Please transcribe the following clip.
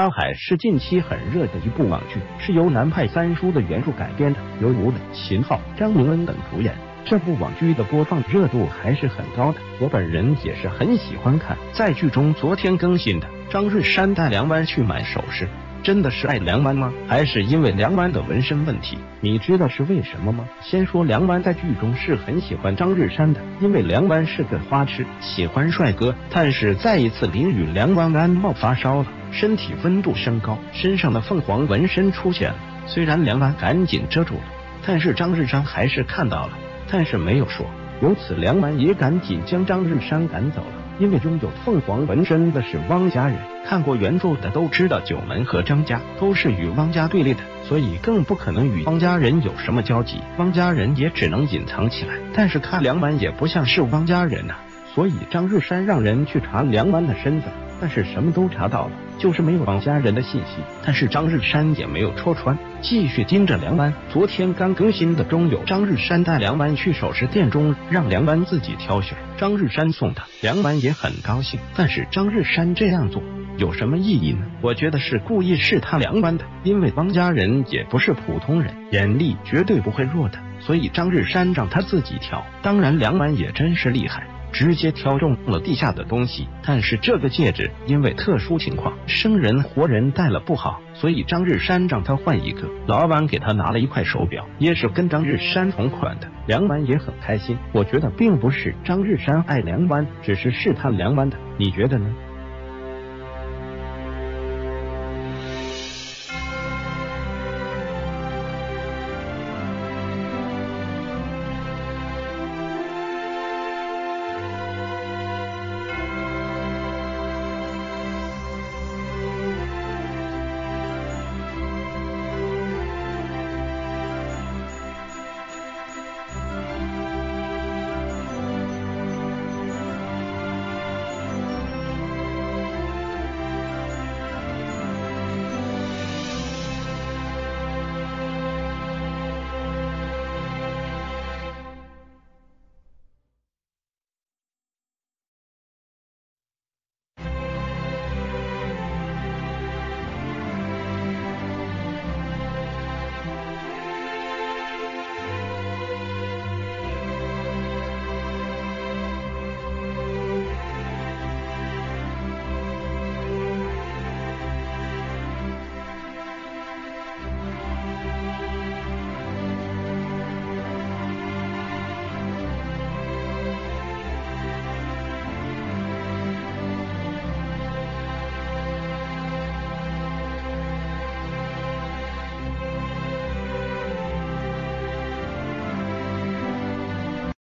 沙海》是近期很热的一部网剧，是由南派三叔的原著改编的，由吴磊、秦昊、张明恩等主演。这部网剧的播放热度还是很高的，我本人也是很喜欢看。在剧中昨天更新的张瑞山带梁湾去买首饰，真的是爱梁湾吗？还是因为梁湾的纹身问题？你知道是为什么吗？先说梁湾在剧中是很喜欢张瑞山的，因为梁湾是个花痴，喜欢帅哥。但是在一次淋雨，梁湾感冒发烧了，身体温度升高，身上的凤凰纹身出现了。虽然梁湾赶紧遮住了，但是张瑞山还是看到了，但是没有说。由此梁湾也赶紧将张瑞山赶走了。因为拥有凤凰纹身的是汪家人，看过原著的都知道九门和张家都是与汪家对立的，所以更不可能与汪家人有什么交集，汪家人也只能隐藏起来。但是看梁湾也不像是汪家人啊，所以张瑞山让人去查梁湾的身份，但是什么都查到了，就是没有汪家人的信息。但是张瑞山也没有戳穿，继续盯着梁湾。昨天刚更新的中有张瑞山带梁湾去首饰店中，让梁湾自己挑选，张瑞山送他，梁湾也很高兴。但是张瑞山这样做有什么意义呢？我觉得是故意试探梁湾的，因为汪家人也不是普通人，眼力绝对不会弱的，所以张瑞山让他自己挑。当然梁湾也真是厉害，直接挑中了地下的东西。但是这个戒指因为特殊情况，生人活人戴了不好，所以张日山让他换一个。老板给他拿了一块手表，也是跟张日山同款的。梁湾也很开心。我觉得并不是张日山爱梁湾，只是试探梁湾的，你觉得呢？